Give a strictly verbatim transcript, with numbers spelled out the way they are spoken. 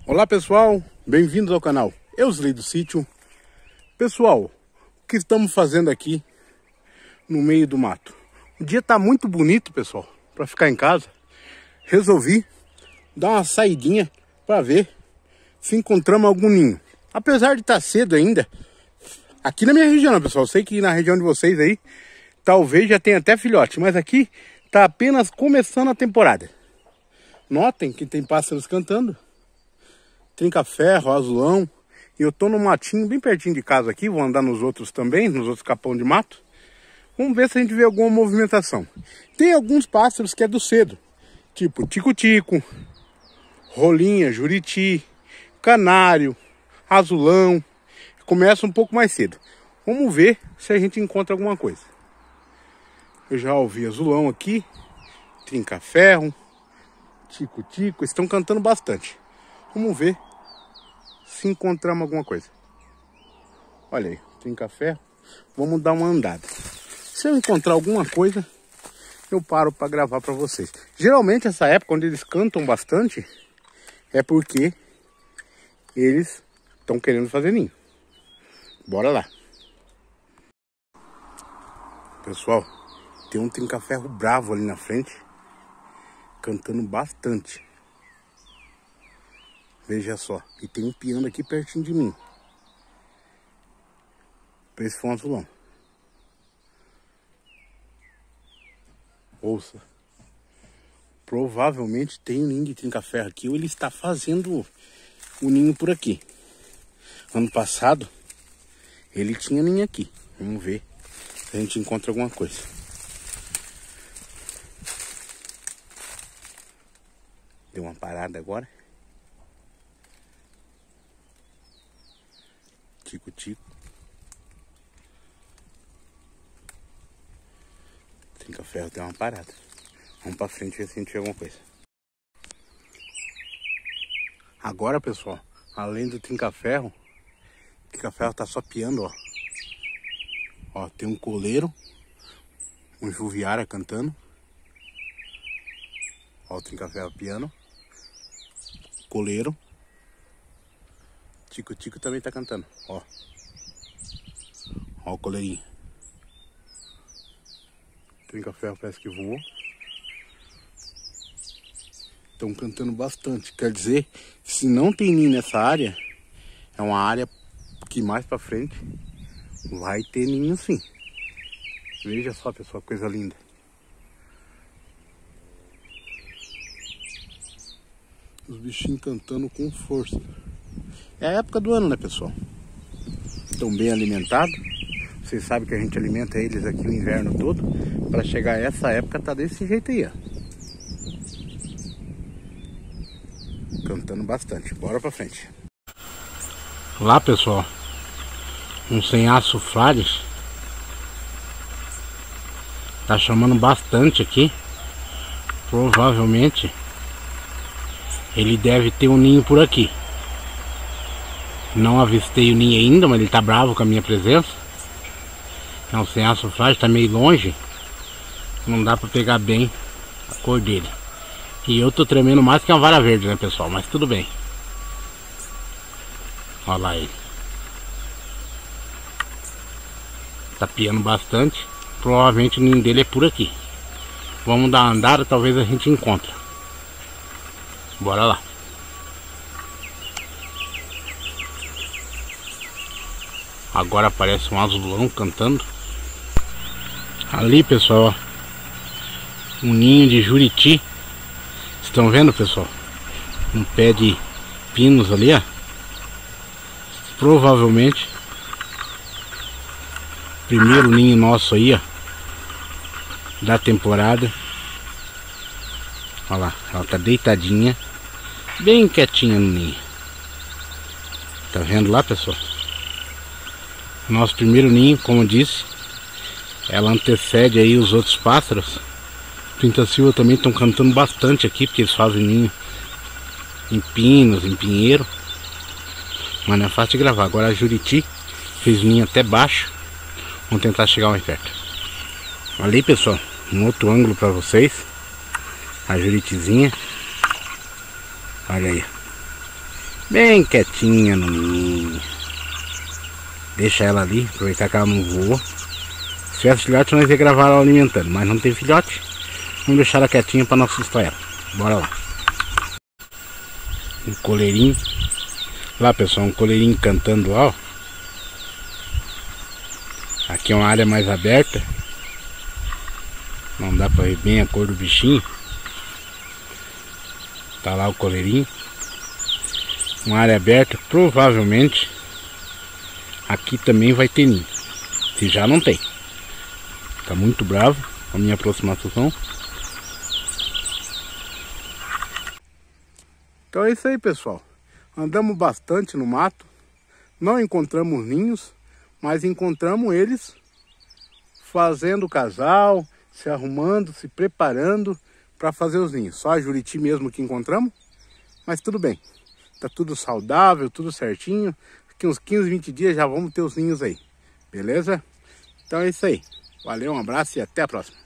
Olá pessoal, bem-vindos ao canal Eusley do Sítio. Pessoal, o que estamos fazendo aqui no meio do mato? O dia tá muito bonito, pessoal, para ficar em casa. Resolvi dar uma saidinha para ver se encontramos algum ninho. Apesar de estar cedo ainda, aqui na minha região, pessoal, eu sei que na região de vocês aí, talvez já tenha até filhote, mas aqui tá apenas começando a temporada. Notem que tem pássaros cantando. Trinca-ferro, azulão. E eu tô no matinho bem pertinho de casa aqui. Vou andar nos outros também, nos outros capão de mato. Vamos ver se a gente vê alguma movimentação. Tem alguns pássaros que é do cedo. Tipo tico-tico, rolinha, juriti, canário, azulão. Começa um pouco mais cedo. Vamos ver se a gente encontra alguma coisa. Eu já ouvi azulão aqui. Trinca-ferro, tico-tico. Estão cantando bastante. Vamos ver se encontramos alguma coisa. Olha aí, trinca-ferro. Vamos dar uma andada. Se eu encontrar alguma coisa, eu paro para gravar para vocês. Geralmente essa época, onde eles cantam bastante, é porque eles estão querendo fazer ninho. Bora lá. Pessoal, tem um trinca-ferro bravo ali na frente, cantando bastante. Veja só, e tem um piano aqui pertinho de mim. Esse foi um azulão. Ouça. Provavelmente tem um ninho de trinca-ferro aqui, ou ele está fazendo o ninho por aqui. Ano passado, ele tinha ninho aqui. Vamos ver se a gente encontra alguma coisa. Deu uma parada agora. Tico-tico. Trinca-ferro tem uma parada. Vamos pra frente ver se a gente vê alguma coisa. Agora, pessoal, além do trinca-ferro, o trinca-ferro tá só piando, ó. Ó, tem um coleiro, um juviara cantando. Ó, o trinca-ferro piano. Coleiro. Tico-tico também tá cantando, ó. Ó o coleirinho. Trinca-ferro parece que voou. Estão cantando bastante. Quer dizer, se não tem ninho nessa área, é uma área que mais pra frente vai ter ninho sim. Veja só, pessoal, coisa linda. Os bichinhos cantando com força. É a época do ano, né, pessoal? Estão bem alimentados. Vocês sabem que a gente alimenta eles aqui o inverno todo. Para chegar a essa época tá desse jeito aí, ó. Cantando bastante. Bora pra frente. Lá, pessoal, um sem aço Flores tá chamando bastante aqui. Provavelmente ele deve ter um ninho por aqui. Não avistei o ninho ainda, mas ele tá bravo com a minha presença. É um sem aço frágil, tá meio longe. Não dá pra pegar bem a cor dele. E eu tô tremendo mais que uma vara verde, né, pessoal? Mas tudo bem. Olha lá ele. Tá piando bastante. Provavelmente o ninho dele é por aqui. Vamos dar uma andada, talvez a gente encontre. Bora lá. Agora aparece um azulão cantando. Ali, pessoal, ó, um ninho de juriti. Estão vendo, pessoal? Um pé de pinos ali, ó. Provavelmente primeiro ninho nosso aí, ó, da temporada. Olha lá, ela tá deitadinha, bem quietinha no ninho. Tá vendo lá, pessoal? Nosso primeiro ninho, como eu disse, ela antecede aí os outros pássaros. Pinta-silva também estão cantando bastante aqui, porque eles fazem ninho em pinos, em pinheiro. Mas não é fácil de gravar. Agora a juriti fez ninho até baixo. Vamos tentar chegar mais perto. Ali, pessoal, um outro ângulo para vocês. A juritizinha. Olha aí. Bem quietinha no ninho. Deixa ela ali, aproveitar que ela não voou. Se tivesse filhote, nós ia gravar ela alimentando, mas não tem filhote. Vamos deixar ela quietinha para não assustar ela. Bora lá. Um coleirinho. Lá, pessoal, um coleirinho cantando lá, ó. Aqui é uma área mais aberta. Não dá para ver bem a cor do bichinho. Tá lá o coleirinho. Uma área aberta, provavelmente aqui também vai ter ninho. Se já não tem. Tá muito bravo a minha aproximação. Então é isso aí, pessoal. Andamos bastante no mato. Não encontramos ninhos, mas encontramos eles fazendo casal, se arrumando, se preparando para fazer os ninhos. Só a Juriti mesmo que encontramos, mas tudo bem. Tá tudo saudável, tudo certinho. Daqui uns quinze, vinte dias já vamos ter os ninhos aí. Beleza? Então é isso aí. Valeu, um abraço e até a próxima.